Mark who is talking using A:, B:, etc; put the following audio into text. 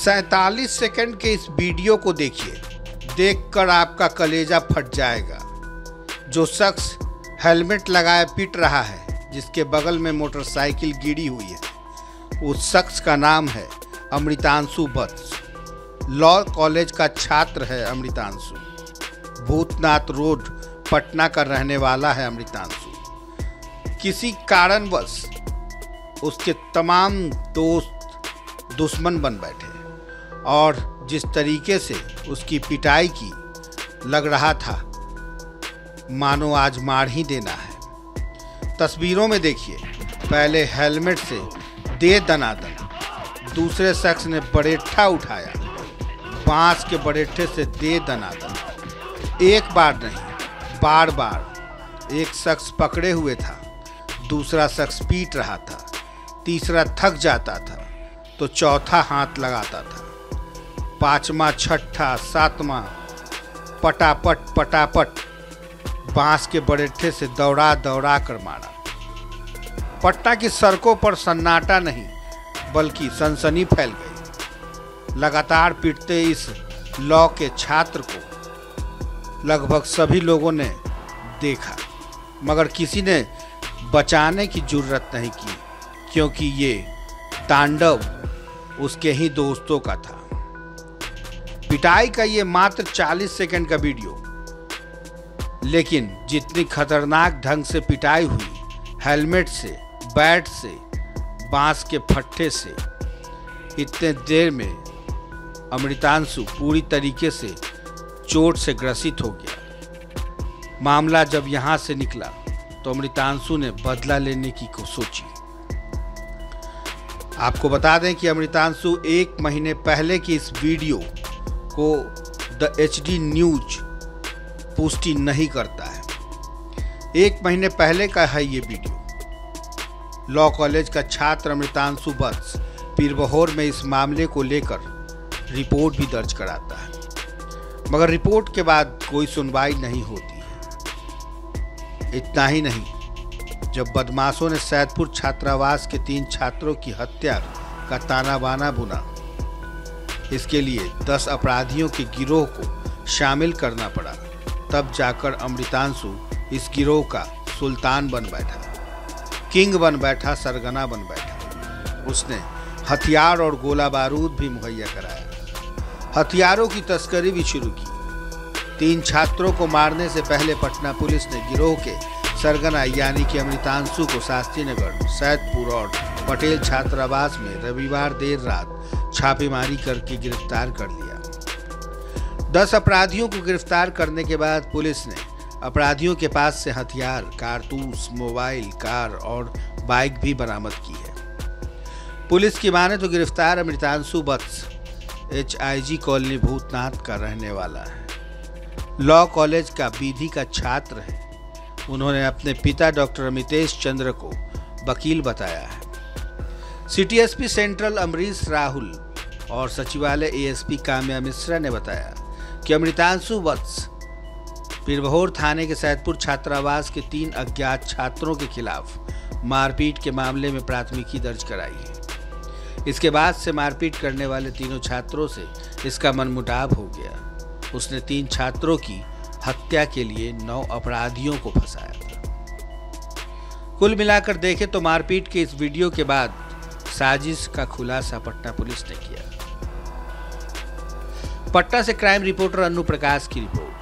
A: 47 second के इस video को देखिए, देखकर आपका कलेजा फट जाएगा। जो शख्स हेलमेट लगाए पीट रहा है, जिसके बगल में मोटरसाइकिल गिरी हुई है, उस शख्स का नाम है अमृतांशु वत्स। लॉ कॉलेज का छात्र है अमृतांशु। भूतनाथ रोड पटना का रहने वाला है अमृतांशु। किसी कारणवश उसके तमाम दोस्त दुश्मन बन बैठे और जिस तरीके से उसकी पिटाई की, लग रहा था मानो आज मार ही देना है। तस्वीरों में देखिए, पहले हेलमेट से दे दनादन, दूसरे शख्स ने बरेठा उठाया, बांस के बरेठे से दे दनादन। एक बार नहीं, बार बार। एक शख्स पकड़े हुए था, दूसरा शख्स पीट रहा था, तीसरा थक जाता था तो चौथा हाथ लगाता था, पांचवा, छठा, सातवां पटापट पटापट बांस के बरेठे से दौड़ा दौड़ा कर मारा। पटना की सड़कों पर सन्नाटा नहीं बल्कि सनसनी फैल गई। लगातार पीटते इस लॉ के छात्र को लगभग सभी लोगों ने देखा, मगर किसी ने बचाने की जुर्रत नहीं की, क्योंकि ये तांडव उसके ही दोस्तों का था। पिटाई का ये मात्र 40 सेकंड का वीडियो, लेकिन जितनी खतरनाक ढंग से पिटाई हुई, हेलमेट से, बैट से, बांस के फट्टे से, इतने देर में अमृतांशु पूरी तरीके से चोट से ग्रसित हो गया। मामला जब यहाँ से निकला तो अमृतांशु ने बदला लेने की सोची। आपको बता दें कि अमृतांशु 1 महीने पहले की इस वीडियो को द HD न्यूज पुष्टि नहीं करता है। 1 महीने पहले का है ये वीडियो। लॉ कॉलेज का छात्र अमृतांशु वत्स पीरबहोर में इस मामले को लेकर रिपोर्ट भी दर्ज कराता है, मगर रिपोर्ट के बाद कोई सुनवाई नहीं होती है। इतना ही नहीं, जब बदमाशों ने सैदपुर छात्रावास के 3 छात्रों की हत्या का ताना बाना बुना, इसके लिए 10 अपराधियों के गिरोह को शामिल करना पड़ा, तब जाकर अमृतांशु इस गिरोह का सुल्तान बन बैठा, किंग बन बैठा, सरगना बन बैठा। उसने हथियार और गोला बारूद भी मुहैया कराया, हथियारों की तस्करी भी शुरू की। 3 छात्रों को मारने से पहले पटना पुलिस ने गिरोह के सरगना यानी कि अमृतांशु को शास्त्री नगर, सैदपुर और पटेल छात्रावास में रविवार देर रात छापेमारी करके गिरफ्तार कर लिया। 10 अपराधियों को गिरफ्तार करने के बाद पुलिस ने अपराधियों के पास से हथियार, कारतूस, मोबाइल, कार और बाइक भी बरामद की है। पुलिस की माने तो गिरफ्तार अमृतांशु वत्स HIG कॉलोनी भूतनाथ का रहने वाला है। लॉ कॉलेज का विधि का छात्र है। उन्होंने अपने पिता डॉक्टर अमितेश चंद्र को वकील बताया है। City SP central Amrish Rahul और सचिवालय ASP काम्या मिश्रा ने बताया कि अमृतांशु वत्स पीरबहोर थाने के सैदपुर छात्रावास के 3 अज्ञात छात्रों के खिलाफ मारपीट के मामले में प्राथमिकी दर्ज कराई है। इसके बाद से मारपीट करने वाले तीनों छात्रों से इसका मनमुटाव हो गया। उसने 3 छात्रों की हत्या के लिए 9 अपराधियों को फंसाया था। कुल मिलाकर देखें तो मारपीट के इस वीडियो के बाद साजिश का खुलासा पटना पुलिस ने किया। पटना से क्राइम रिपोर्टर अन्नू प्रकाश की रिपोर्ट।